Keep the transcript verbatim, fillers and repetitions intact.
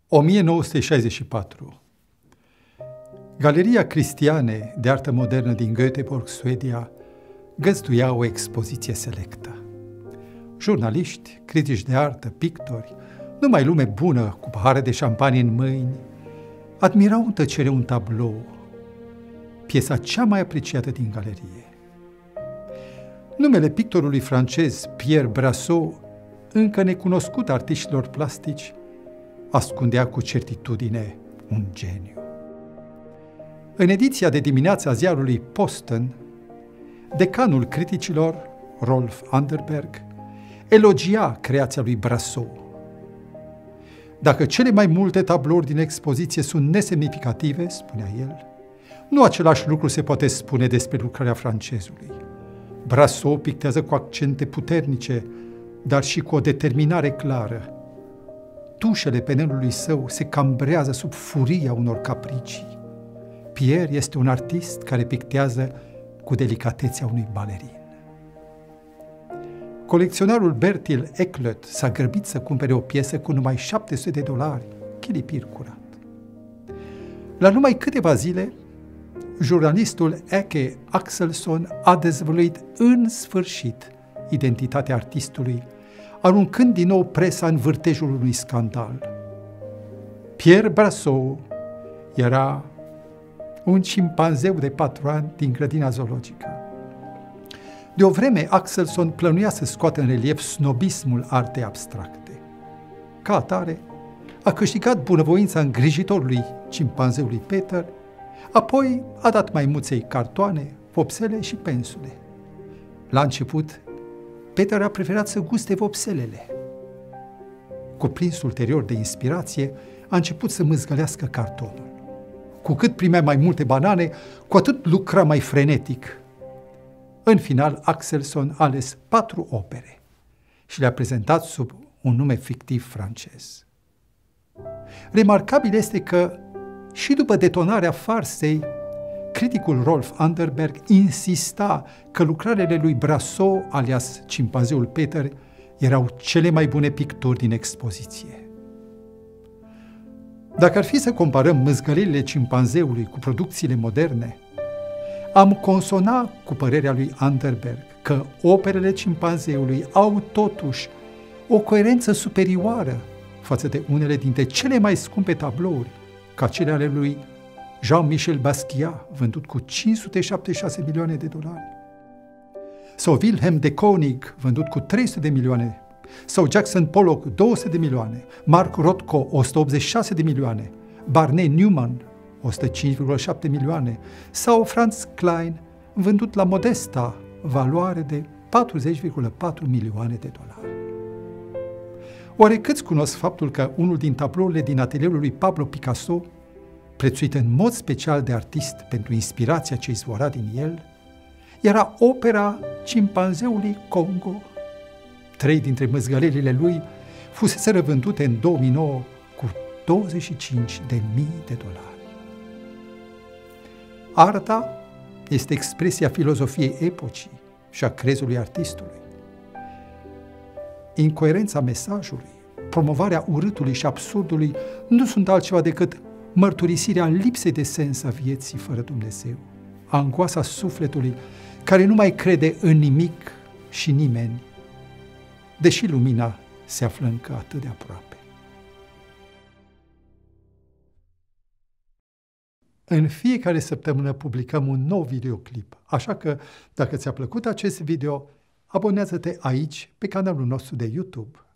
o mie nouă sute șaizeci și patru. Galeria Christiane de artă modernă din Göteborg, Suedia, găzduia o expoziție selectă. Jurnaliști, critici de artă, pictori, numai lume bună cu pahare de șampanie în mâini, admirau în tăcere un tablou, piesa cea mai apreciată din galerie. Numele pictorului francez Pierre Brasseur, încă necunoscut artiștilor plastici, ascundea cu certitudine un geniu. În ediția de dimineață a ziarului Posten, decanul criticilor, Rolf Anderberg, elogia creația lui Brasseur. Dacă cele mai multe tablouri din expoziție sunt nesemnificative, spunea el, nu același lucru se poate spune despre lucrarea francezului. Brasseur pictează cu accente puternice, dar și cu o determinare clară. Tușele penelului său se cambrează sub furia unor capricii. Pierre este un artist care pictează cu delicatețea unui balerin. Colecționarul Bertil Eklöt s-a grăbit să cumpere o piesă cu numai șapte sute de dolari, chilipir curat. La numai câteva zile, jurnalistul Ecke Axelsson a dezvăluit în sfârșit identitatea artistului, aruncând din nou presa în vârtejul unui scandal. Pierre Brasseur era un cimpanzeu de patru ani din grădina zoologică. De o vreme, Axelsson plănuia să scoată în relief snobismul artei abstracte. Ca atare, a câștigat bunăvoința îngrijitorului cimpanzeului Peter, apoi a dat maimuței cartoane, vopsele și pensule. La început, Peter a preferat să guste vopselele. Cuprins ulterior de inspirație, a început să mâzgălească cartonul. Cu cât primea mai multe banane, cu atât lucra mai frenetic. În final, Axelsson a ales patru opere și le-a prezentat sub un nume fictiv francez. Remarcabil este că, și după detonarea farsei, criticul Rolf Anderberg insista că lucrările lui Brasseur, alias cimpanzeul Peter, erau cele mai bune picturi din expoziție. Dacă ar fi să comparăm mâzgălirile cimpanzeului cu producțiile moderne, am consona cu părerea lui Anderberg că operele cimpanzeului au totuși o coerență superioară față de unele dintre cele mai scumpe tablouri, ca cele ale lui Jean-Michel Basquiat, vândut cu cinci sute șaptezeci și șase milioane de dolari, sau Wilhelm de Koning, vândut cu trei sute de milioane, sau Jackson Pollock, două sute de milioane, Mark Rothko, o sută optzeci și șase de milioane, Barney Newman, o sută cinci virgulă șapte milioane, sau Franz Klein, vândut la modesta valoare de patruzeci virgulă patru milioane de dolari. Oare câți cunosc faptul că unul din tablourile din atelierul lui Pablo Picasso, prețuit în mod special de artist pentru inspirația ce izvora din el, era opera cimpanzeului Congo? Trei dintre măzgălelile lui fuseseră vândute în două mii nouă cu douăzeci și cinci de mii de dolari. Arta este expresia filozofiei epocii și a crezului artistului. Incoerența mesajului, promovarea urâtului și absurdului nu sunt altceva decât mărturisirea lipsei de sens a vieții fără Dumnezeu, angoasa sufletului care nu mai crede în nimic și nimeni, deși lumina se află încă atât de aproape. În fiecare săptămână publicăm un nou videoclip, așa că dacă ți-a plăcut acest video, abonează-te aici pe canalul nostru de YouTube.